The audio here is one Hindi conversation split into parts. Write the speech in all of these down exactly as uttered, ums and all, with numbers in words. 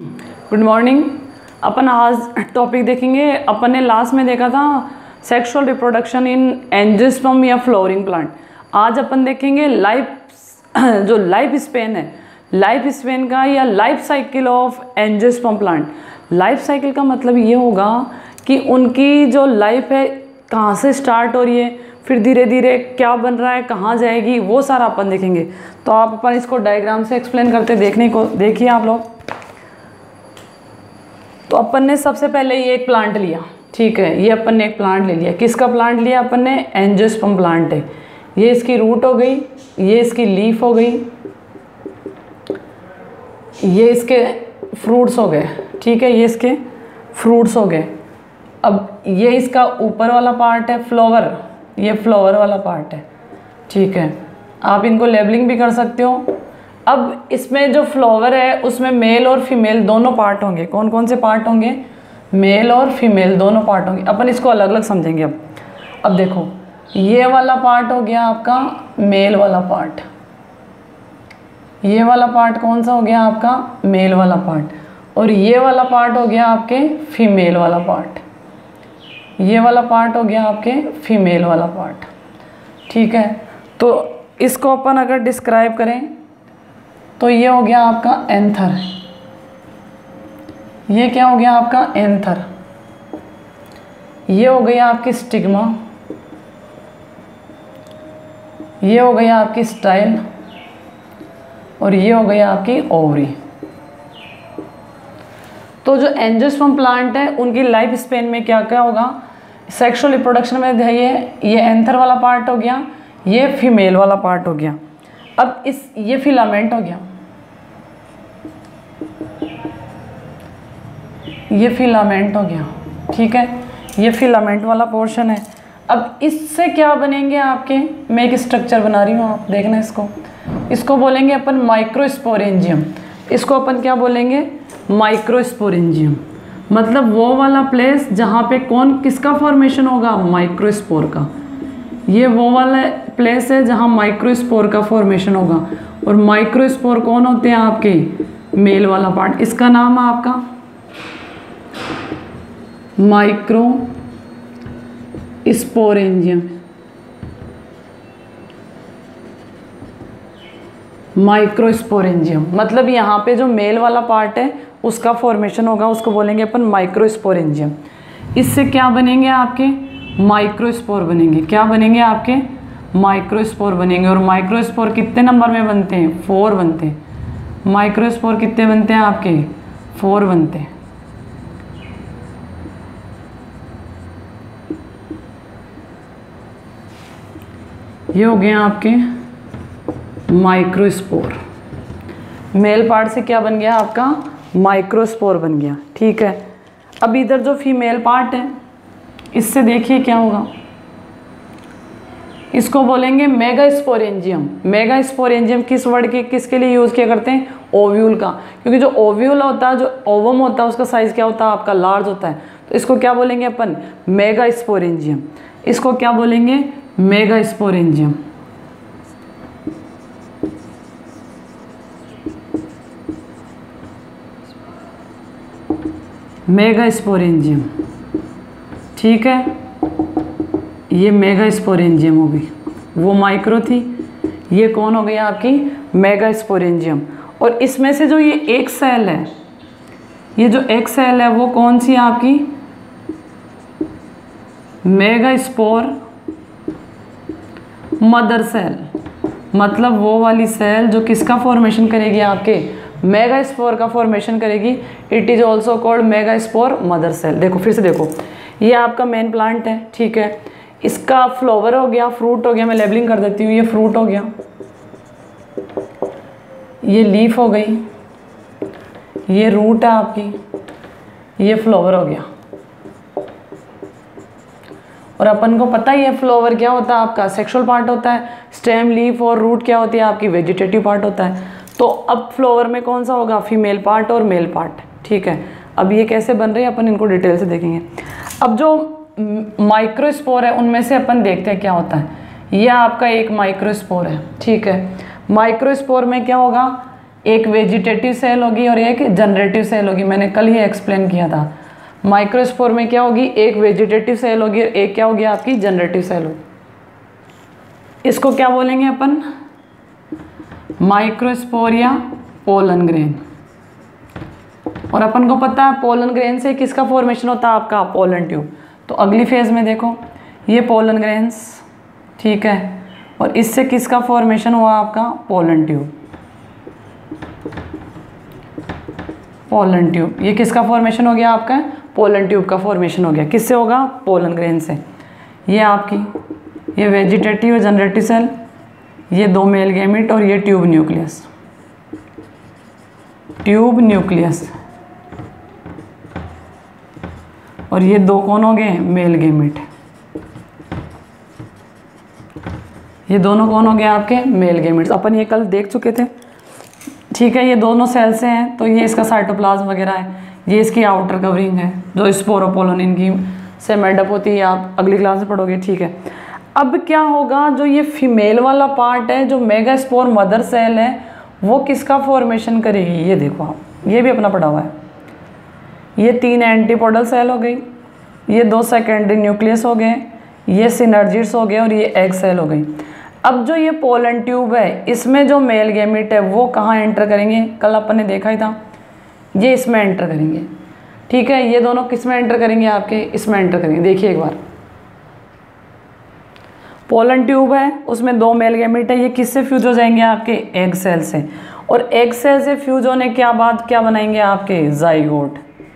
Good morning. अपन आज टॉपिक देखेंगे। अपन ने लास्ट में देखा था सेक्सुअल रिप्रोडक्शन इन एंजियोस्पर्म या फ्लावरिंग प्लांट। आज अपन देखेंगे लाइफ जो लाइफ स्पेन है, लाइफ स्पेन का या life cycle of angiosperm plant. Life cycle का मतलब ये होगा कि उनकी जो लाइफ है कहाँ से स्टार्ट हो रही है, फिर धीरे धीरे क्या बन रहा है, कहाँ जाएगी, वो सारा अपन देखेंगे। तो आप अपन इसको डायग्राम से एक्सप्लेन करते देखने को देखिए आप लोग। तो अपन ने सबसे पहले ये एक प्लांट लिया, ठीक है, ये अपन ने एक प्लांट ले लिया। किसका प्लांट लिया अपन ने? एंजियोस्पर्म प्लांट है। ये इसकी रूट हो गई, ये इसकी लीफ हो गई, ये इसके फ्रूट्स हो गए, ठीक है, ये इसके फ्रूट्स हो गए। अब ये इसका ऊपर वाला पार्ट है फ्लावर, ये फ्लावर वाला पार्ट है, ठीक है। आप इनको लेबलिंग भी कर सकते हो। अब इसमें जो फ्लावर है उसमें मेल और फीमेल दोनों पार्ट होंगे। कौन कौन से पार्ट होंगे? मेल और फीमेल दोनों पार्ट होंगे। अपन इसको अलग अलग समझेंगे। अब अब देखो, ये वाला पार्ट हो गया आपका मेल वाला पार्ट, ये वाला पार्ट कौन सा हो गया आपका? मेल वाला पार्ट। और ये वाला पार्ट हो गया आपके फीमेल वाला पार्ट, ये वाला पार्ट हो गया आपके फीमेल वाला पार्ट, ठीक है। तो इसको अपन अगर डिस्क्राइब करें तो ये हो गया आपका एंथर, ये क्या हो गया आपका? एंथर। ये हो गया आपकी स्टिग्मा, ये हो गया आपकी स्टाइल, और ये हो गया आपकी ओवरी। तो जो एंजियोस्पर्म प्लांट है उनकी लाइफ स्पेन में क्या क्या होगा? सेक्सुअल रिप्रोडक्शन में ये ये एंथर वाला पार्ट हो गया, ये फीमेल वाला पार्ट हो गया। अब इस ये फिलामेंट हो गया, ये फिलामेंट हो गया, ठीक है, ये फिलामेंट वाला पोर्शन है। अब इससे क्या बनेंगे आपके? मैं एक स्ट्रक्चर बना रही हूँ, आप देखना इसको। इसको बोलेंगे अपन माइक्रोस्पोरेंजियम। इसको अपन क्या बोलेंगे? माइक्रोस्पोरेंजियम। मतलब वो वाला प्लेस जहाँ पे कौन किसका फॉर्मेशन होगा? माइक्रोस्पोर का। ये वो वाला प्लेस है जहाँ माइक्रोस्पोर का फॉर्मेशन होगा। और माइक्रोस्पोर कौन होते हैं आपके? मेल वाला पार्ट। इसका नाम है आपका माइक्रो स्पोरेंजियम। माइक्रोस्पोरेंजियम मतलब यहाँ पे जो मेल वाला पार्ट है उसका फॉर्मेशन होगा, उसको बोलेंगे अपन माइक्रोस्पोरेंजियम। इससे क्या बनेंगे आपके? माइक्रोस्पोर बनेंगे। क्या बनेंगे आपके? माइक्रोस्पोर बनेंगे। और माइक्रोस्पोर कितने नंबर में बनते हैं? फोर बनते हैं। माइक्रोस्पोर कितने बनते हैं आपके? फोर बनते हैं। ये हो गए आपके माइक्रोस्पोर। मेल पार्ट से क्या बन गया आपका? माइक्रोस्पोर बन गया, ठीक है। अब इधर जो फीमेल पार्ट है इससे देखिए क्या होगा। इसको बोलेंगे मेगास्पोरेंजियम। मेगास्पोरेंजियम किस वर्ड के किसके लिए यूज़ किया करते हैं? ओव्यूल का। क्योंकि जो ओव्यूल होता है, जो ओवम होता है, उसका साइज़ क्या होता है आपका? लार्ज होता है। तो इसको क्या बोलेंगे अपन? मेगास्पोरेंजियम। इसको क्या बोलेंगे? मेगास्पोरेंजियम। मेगास्पोरेंजियम, ठीक है। ये मेगास्पोरेंजियम हो गई, वो माइक्रो थी, ये कौन हो गई आपकी? मेगास्पोरेंजियम। और इसमें से जो ये एक सेल है, ये जो एक सेल है वो कौन सी है आपकी? Megaspore mother cell. मतलब वो वाली सेल जो किसका फॉर्मेशन करेगी? आपके मेगास्पोर का फॉर्मेशन करेगी। It is also called megaspore mother cell. देखो फिर से देखो, ये आपका मेन प्लांट है, ठीक है। इसका फ्लावर हो गया, फ्रूट हो गया, मैं लेबलिंग कर देती हूँ। ये फ्रूट हो गया, ये लीफ हो गई, ये रूट है आपकी, ये फ्लावर हो गया। और अपन को पता ही है फ्लावर क्या होता है आपका? सेक्सुअल पार्ट होता है। स्टेम, लीफ और रूट क्या होती है आपकी? वेजिटेटिव पार्ट होता है। तो अब फ्लावर में कौन सा होगा? फीमेल पार्ट और मेल पार्ट, ठीक है। अब ये कैसे बन रही है अपन इनको डिटेल से देखेंगे। अब जो माइक्रोस्पोर है उनमें से अपन देखते हैं क्या होता है। यह आपका एक माइक्रोस्पोर है, ठीक है। माइक्रोस्पोर में क्या होगा? एक वेजिटेटिव सेल होगी और एक जनरेटिव सेल होगी। मैंने कल ही एक्सप्लेन किया था। माइक्रोस्पोर में क्या होगी, एक वेजिटेटिव सेल होगी और एक क्या होगी आपकी जनरेटिव सेल होगी। इसको क्या बोलेंगे अपन, माइक्रोस्पोर या पोलन ग्रेन। और अपन को पता है पोलन ग्रेन से किसका फॉर्मेशन होता है आपका, पोलन ट्यूब। तो अगली फेज में देखो ये पोलन ग्रेन्स, ठीक है, और इससे किसका फॉर्मेशन हुआ आपका, पोलन ट्यूब। पोलन ट्यूब, ये किसका फॉर्मेशन हो गया आपका, पोलन ट्यूब का फॉर्मेशन हो गया। किससे होगा, पोलन ग्रेन से। ये आपकी ये वेजिटेटिव जनरेटिव सेल, ये दो मेल गैमेट और ये ट्यूब न्यूक्लियस, ट्यूब न्यूक्लियस, और ये दो कौन हो गए, मेल गैमेट। ये दोनों कौन हो गए आपके, मेल गैमेट्स। अपन ये कल देख चुके थे, ठीक है। ये दोनों सेल से हैं, तो ये इसका साइटोप्लाज्म वगैरह है, ये इसकी आउटर कवरिंग है जो स्पोरोपोलन इनकी से मेडअप होती है, आप अगली क्लास में पढ़ोगे, ठीक है। अब क्या होगा, जो ये फीमेल वाला पार्ट है, जो मेगास्पोर मदर सेल है, वो किसका फॉर्मेशन करेगी, ये देखो आप, ये भी अपना पढ़ा हुआ है। ये तीन एंटीपोडल सेल हो गई, ये दो सेकेंडरी न्यूक्लियस हो गए, ये सिनर्जिड्स हो गए और ये एग सेल हो गई। अब जो ये पोलन ट्यूब है, इसमें जो मेल गैमेट है वो कहाँ एंटर करेंगे, कल अपन ने देखा ही था, ये इसमें एंटर करेंगे, ठीक है। ये दोनों किस में एंटर करेंगे आपके, इसमें एंटर करेंगे। देखिए एक बार, पोलन ट्यूब है, उसमें दो मेल गैमेट है, ये किससे फ्यूज हो जाएंगे आपके, एग सेल से। और एग सेल से फ्यूज होने के बाद क्या बनाएंगे आपके, जाइगोट।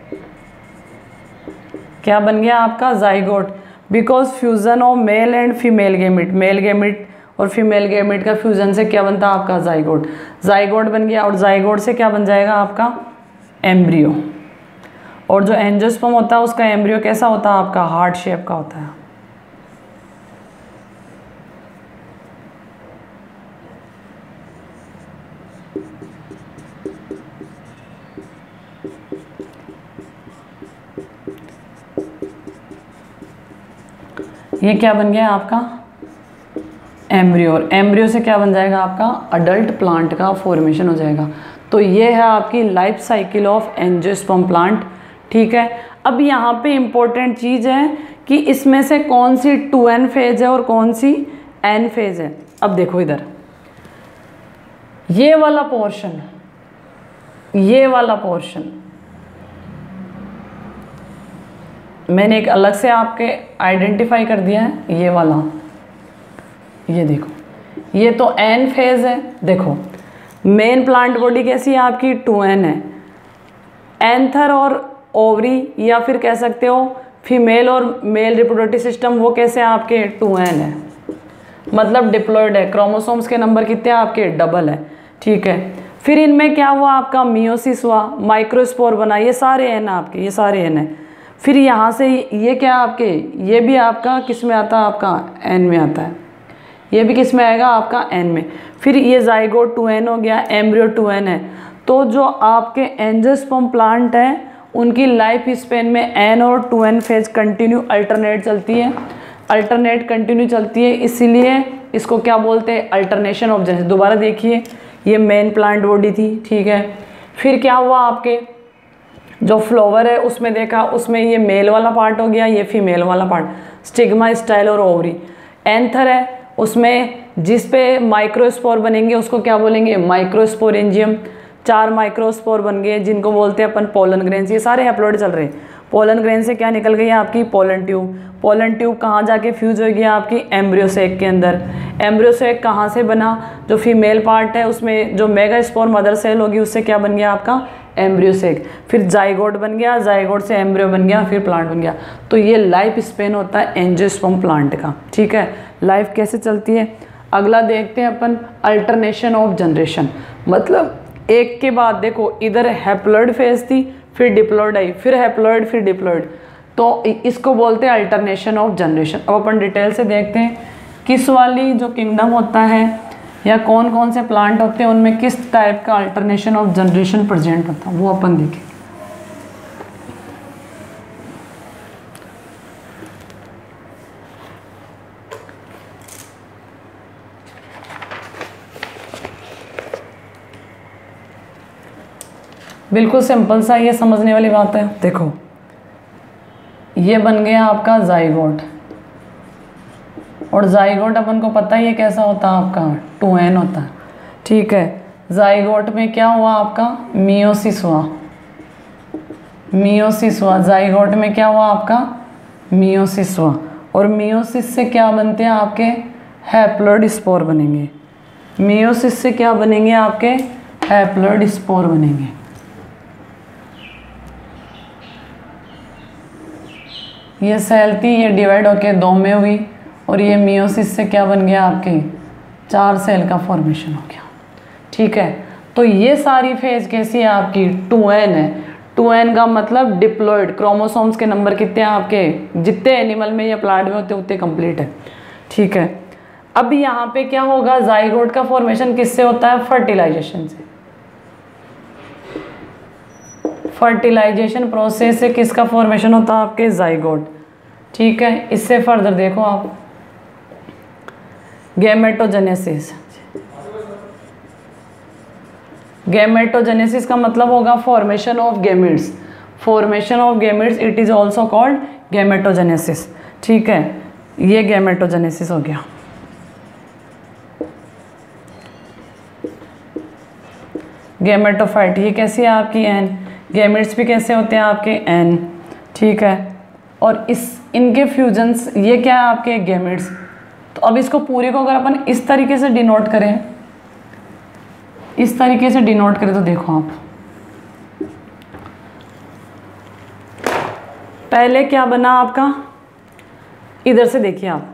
क्या बन गया आपका, zygote, because fusion of male and female gamete, male gamete और फीमेल गैमेट का फ्यूजन से क्या बनता है आपका, जाइगोट। जाइगोट बन गया और जाइगोट से क्या बन जाएगा आपका, एम्ब्रियो। और जो एंजियोस्पर्म होता है उसका एम्ब्रियो कैसा होता है आपका, हार्ट शेप का होता है। ये क्या बन गया आपका, एम्ब्रियो। और एम्ब्रियो से क्या बन जाएगा आपका, अडल्ट प्लांट का फॉर्मेशन हो जाएगा। तो ये है आपकी life cycle of angiosperm plant, ठीक है। अब यहाँ पे इम्पोर्टेंट चीज़ है कि इसमें से कौन सी टू एन फेज है और कौन सी एन फेज है। अब देखो इधर, ये वाला पोर्शन, ये वाला पोर्शन मैंने एक अलग से आपके आइडेंटिफाई कर दिया है, ये वाला, ये देखो, ये तो एन फेज है। देखो मेन प्लांट बॉडी कैसी है आपकी, टू एन है। एंथर और ओवरी या फिर कह सकते हो फीमेल और मेल रिप्रोडक्टिव सिस्टम, वो कैसे आपके, टू एन है, मतलब डिप्लॉयड है। क्रोमोसोम्स के नंबर कितने हैं आपके, डबल है, ठीक है। फिर इनमें क्या हुआ आपका, मियोसिस हुआ, माइक्रोस्पोर बना, ये सारे एन आपके, ये सारे एन है। फिर यहाँ से ये क्या आपके, ये भी आपका किस में आता है आपका, एन में आता है। ये भी किस में आएगा आपका, एन में। फिर ये जाइगोट टू एन हो गया, एम्ब्रियो टू एन है। तो जो आपके एंजियोस्पर्म प्लांट है उनकी लाइफ स्पेन में एन और two N phase continue alternate चलती है, अल्टरनेट कंटिन्यू चलती है, इसीलिए इसको क्या बोलते हैं, अल्टरनेशन ऑफ जेनेसिस। दोबारा देखिए, ये मेन प्लांट बॉडी थी, ठीक है। फिर क्या हुआ आपके, जो फ्लावर है उसमें देखा, उसमें ये मेल वाला पार्ट हो गया, ये फीमेल वाला पार्ट, स्टिग्मा, स्टाइल और ओवरी। एंथर है, उसमें जिस पे माइक्रोस्पोर बनेंगे उसको क्या बोलेंगे, माइक्रोस्पोरेंजियम। चार माइक्रोस्पोर बन गए जिनको बोलते हैं अपन पोलन ग्रेन्स। ये सारे हैप्लॉइड चल रहे हैं। पोलन ग्रेन से क्या निकल गई है आपकी, पोलन ट्यूब। पोलन ट्यूब कहाँ जाके फ्यूज हो गया आपकी, एम्ब्रियोसेक के अंदर। एम्ब्रियोसेक कहाँ से बना, जो फीमेल पार्ट है उसमें जो मेगास्पोर मदर सेल होगी उससे क्या बन गया आपका, एम्ब्रियोसेक। फिर जाइगोट बन गया, जाइगोट से एम्ब्रियो बन गया, फिर प्लांट बन गया। तो ये लाइफ स्पेन होता है एंजियोस्पर्म प्लांट का, ठीक है। लाइफ कैसे चलती है, अगला देखते हैं अपन, अल्टरनेशन ऑफ जनरेशन। मतलब एक के बाद देखो, इधर हैप्लॉइड फेज थी, फिर डिप्लॉइड आई, फिर हैप्लॉइड, फिर डिप्लॉइड, तो इसको बोलते हैं अल्टरनेशन ऑफ जनरेशन। अब अपन डिटेल से देखते हैं किस वाली जो किंगडम होता है या कौन कौन से प्लांट होते हैं उनमें किस टाइप का अल्टरनेशन ऑफ जनरेशन प्रेजेंट होता है, वो अपन देखें। बिल्कुल सिंपल सा, ये समझने वाली बात है। देखो ये बन गया आपका जाइगोट, और जाइगोट अपन को पता ही है कैसा होता है आपका, टू एन होता है, ठीक है। जाइगोट में क्या हुआ आपका, मियोसिस हुआ, मियोसिस हुआ, जाइगोट में क्या हुआ आपका, मियोसिस हुआ, और मियोसिस से क्या बनते हैं आपके, हैप्लॉइड स्पोर बनेंगे। मियोसिस से क्या बनेंगे आपके, हैप्लॉइड स्पोर बनेंगे। ये सेल थी, ये डिवाइड होके दो में हुई, और ये मियोसिस से क्या बन गया आपके, चार सेल का फॉर्मेशन हो गया, ठीक है। तो ये सारी फेज कैसी है आपकी, टू एन है। टू एन का मतलब डिप्लॉइड, क्रोमोसोम्स के नंबर कितने हैं आपके, जितने एनिमल में या प्लांट में होते हैं उतने कंप्लीट है, ठीक है। अब यहाँ पे क्या होगा, जाइगोट का फॉर्मेशन किससे होता है, फर्टिलाइजेशन से। फर्टिलाइजेशन प्रोसेस से किसका फॉर्मेशन होता है आपके, जाइगोट, ठीक है। इससे फर्दर देखो आप, गैमेटोजेनेसिस। गैमेटोजेनेसिस का मतलब होगा formation of gametes, formation of gametes, it is also called gametogenesis, ठीक है। ये गैमेटोजेनेसिस हो गया। गैमेटोफाइट, ये कैसी है आपकी, एन। गैमेट्स भी कैसे होते हैं आपके, एन, ठीक है। और इस इनके फ्यूजन्स, ये क्या है आपके, गैमेट्स। तो अब इसको पूरे को अगर अपन इस तरीके से डिनोट करें, इस तरीके से डिनोट करें, तो देखो आप पहले क्या बना आपका, इधर से देखिए आप,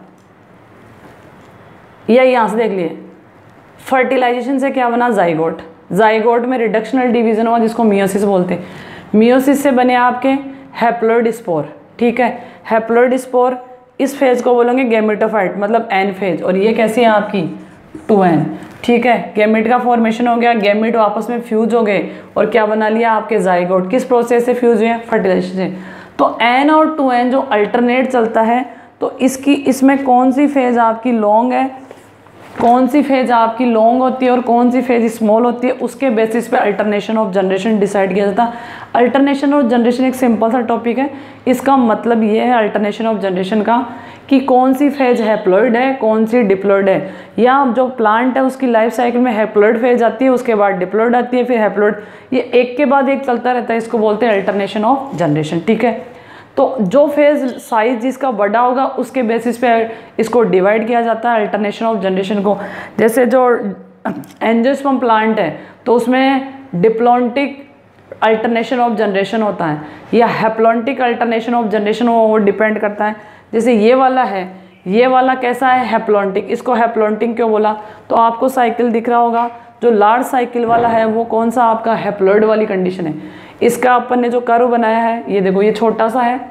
या यहाँ से देख लिए, फर्टिलाइजेशन से क्या बना, जाइगोट। जाइगोट में रिडक्शनल डिवीजन हुआ जिसको मियोसिस बोलते हैं। मियोसिस से बने आपके हैप्लॉइड स्पोर, ठीक है। हैप्लॉइड स्पोर, इस फेज को बोलेंगे गैमेटोफाइट, मतलब एन फेज, और ये कैसी है आपकी, टू एन, ठीक है। गैमेट का फॉर्मेशन हो गया, गैमेट आपस में फ्यूज हो गए और क्या बना लिया आपके, जाइगोट। किस प्रोसेस से फ्यूज हुए, फर्टिलाइजेशन से। तो एन और टू एन जो अल्टरनेट चलता है, तो इसकी इसमें कौन सी फेज आपकी लॉन्ग है, कौन सी फेज आपकी लॉन्ग होती है और कौन सी फेज स्मॉल होती है, उसके बेसिस पे अल्टरनेशन ऑफ जनरेशन डिसाइड किया जाता है। अल्टरनेशन ऑफ जनरेशन एक सिंपल सा टॉपिक है, इसका मतलब ये है अल्टरनेशन ऑफ जनरेशन का कि कौन सी फेज हैप्लॉइड है, कौन सी डिप्लॉइड है, या जो प्लांट है उसकी लाइफ साइकिल में हैप्लॉइड फेज आती है, उसके बाद डिप्लॉइड आती है, फिर हैप्लॉइड, ये एक के बाद एक चलता रहता है, इसको बोलते हैं अल्टरनेशन ऑफ जनरेशन, ठीक है। तो जो फेज साइज जिसका बड़ा होगा उसके बेसिस पे इसको डिवाइड किया जाता है अल्टरनेशन ऑफ जनरेशन को। जैसे जो एंजियोस्पर्म प्लांट है तो उसमें डिप्लॉन्टिक अल्टरनेशन ऑफ जनरेशन होता है, या हैप्लॉन्टिक अल्टरनेशन ऑफ जनरेशन, वो डिपेंड करता है। जैसे ये वाला है, ये वाला कैसा है, हैप्लॉन्टिक। इसको हैप्लॉन्टिक क्यों बोला, तो आपको साइकिल दिख रहा होगा, जो लार्ज साइकिल वाला है वो कौन सा आपका, हैप्लॉइड वाली कंडीशन है। इसका अपन ने जो कर्व बनाया है, ये देखो, ये छोटा सा है,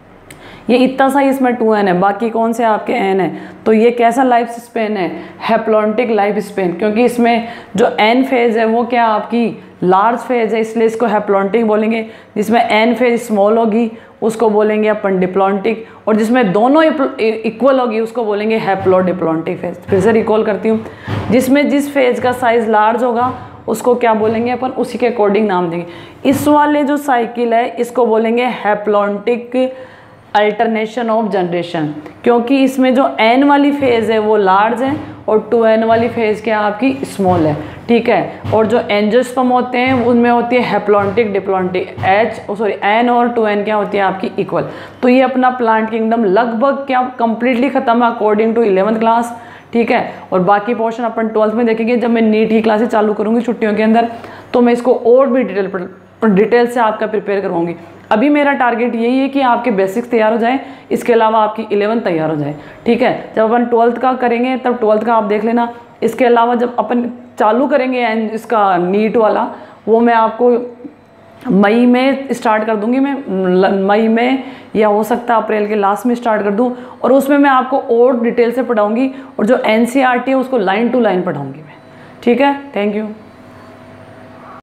ये इतना सा, इसमें टू एन है, बाकी कौन से आपके एन है। तो ये कैसा लाइफ स्पेन है, हैप्लॉन्टिक लाइफ स्पेन, क्योंकि इसमें जो एन फेज है वो क्या आपकी लार्ज फेज है, इसलिए इसको हैप्लॉन्टिक बोलेंगे। जिसमें एन फेज स्मॉल होगी उसको बोलेंगे अपन डिप्लॉन्टिक, और जिसमें दोनों इक्वल होगी उसको बोलेंगे हैप्लो डिप्लॉन्टिक फेज। फिर से रिकॉल करती हूँ, जिसमें जिस फेज का साइज लार्ज होगा उसको क्या बोलेंगे अपन, उसी के अकॉर्डिंग नाम देंगे। इस वाले जो साइकिल है इसको बोलेंगे हैप्लॉन्टिक अल्टरनेशन ऑफ जनरेशन, क्योंकि इसमें जो एन वाली फेज है वो लार्ज है और टू एन वाली फेज क्या आपकी स्मॉल है, ठीक है। और जो एंजियोस्पर्म होते हैं उनमें होती है haplontic diplontic, H sorry N और टू एन क्या होती है आपकी इक्वल। तो ये अपना प्लांट किंगडम लगभग क्या कंप्लीटली खत्म है अकॉर्डिंग टू इलेवंथ क्लास, ठीक है। और बाकी पोर्शन अपन ट्वेल्थ में देखेंगे, जब मैं नीट की क्लासेस चालू करूँगी छुट्टियों के अंदर, तो मैं इसको और भी डिटेल डिटेल से आपका प्रिपेयर करवाऊंगी। अभी मेरा टारगेट यही है कि आपके बेसिक्स तैयार हो जाए, इसके अलावा आपकी इलेवंथ तैयार हो जाए, ठीक है। जब अपन ट्वेल्थ का करेंगे तब ट्वेल्थ का आप देख लेना। इसके अलावा जब अपन चालू करेंगे एंड इसका नीट वाला, वो मैं आपको मई में स्टार्ट कर दूंगी, मैं मई में या हो सकता है अप्रैल के लास्ट में स्टार्ट कर दूं, और उसमें मैं आपको और डिटेल से पढ़ाऊंगी, और जो एन सी आर टी है उसको लाइन टू लाइन पढ़ाऊंगी मैं, ठीक है। Thank you.